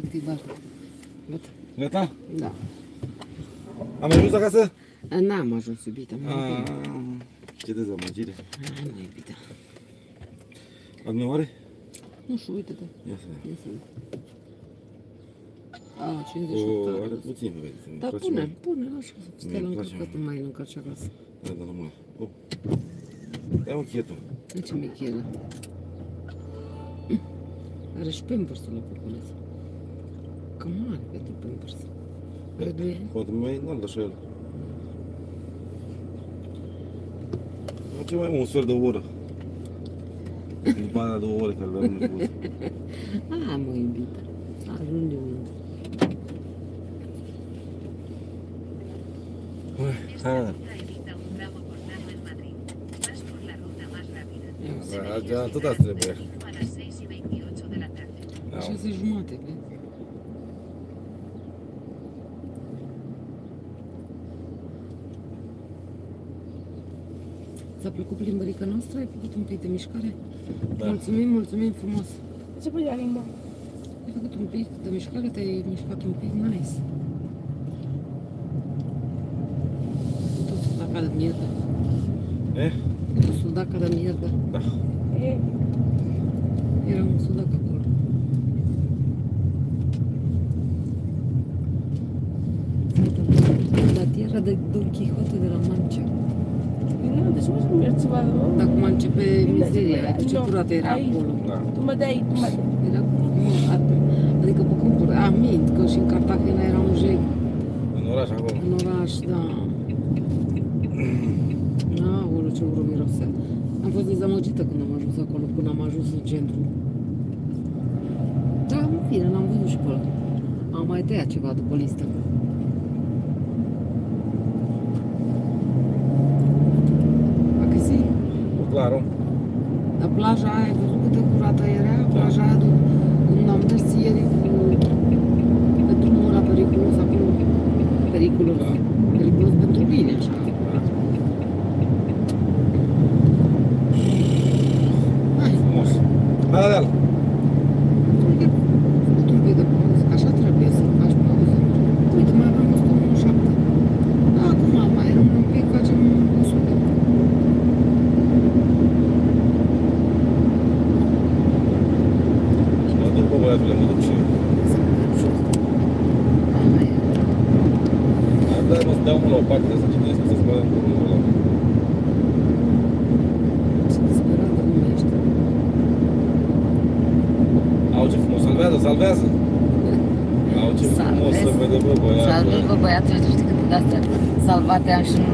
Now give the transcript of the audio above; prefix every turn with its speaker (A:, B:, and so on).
A: activat. Gata.
B: Gata?
A: Da.
B: Am ajuns acasă?
A: N-am ajuns, iubita.
B: Ce dezamăgire.
A: Hai, mă, iubita.
B: Admioare?
A: Nu știu, uite-te.
B: Ia să vedem.
A: Ia să vedem. 58
B: O,
A: are.
B: are puțin, vezi.
A: Dar pune, lasă, stai la încărcat, mai îl încarci acasă.
B: Da, nu mai. Ia mă chietul.
A: De ce mic e ăla? Are și Pampers-ul la populeț. Cam mare pentru Pampers. Are 2 ani?
B: Poate mai înalt așa el. Ce mai mult, un sfert de oră. După aia 2 ore care le avem nevoie.
A: A, mă, iubita. Ajunge unde.
B: Hai. Da, tot asta trebuie.
A: 6:30, vezi? Ți-a plăcut plimbărica noastră? Ai făcut un pic de mișcare?
B: Da.
A: Mulțumim, mulțumim frumos!
C: Ce pui la limba?
A: Ai făcut un pic de mișcare, te-ai mișcat un pic, nice! Tot sudaca de mierda. Tot sudaca de mierda.
B: Da.
A: Era un sudac acolo. La tierra de Don Quixote de la Mancha.
C: Nu, deci nu merg să vadă, nu?
A: Dar cum începe mizeria, ce curată era acolo.
C: Tu mă dai, tu mă dai.
A: Era, adică pe câmpuri, mint că și în Cartagena era un jeg.
B: În oraș acolo.
A: În oraș, da. Aoleu, ce ură mirosea. Am fost dezamăgită când am ajuns acolo, până am ajuns în centru. Da, în fine, n-am văzut și pe ăla. Am mai tăiat ceva după listă. A că si?
B: Claro.
A: Dar plaja aia, ai văzut cât de curată era? Plaja aia, când am mers ieri pe drumul ăla periculos acolo. Periculos. Periculos pentru mine, așa. Hai.
B: Frumos. Hai la deal.
A: Făcut un pic de pauză, că așa trebuie să faci pauză. Uite, mai avem 107. Da, acum mai rămân un pic, facem 100.
B: Și mă duc pe băiatule, mă duc și eu.
A: Să mergem jos. Hai.
B: Da, mă dau mă la o parte să citesc, să spălăm cu unul ăla.
A: Ce disperată lumea ești.
B: Au, ce frumos, salvează, salvează! Au, ce frumos să vede, bă, băiatul.
A: Salvezi, bă, băiatul, tu știi câte de-astea salvate am și nu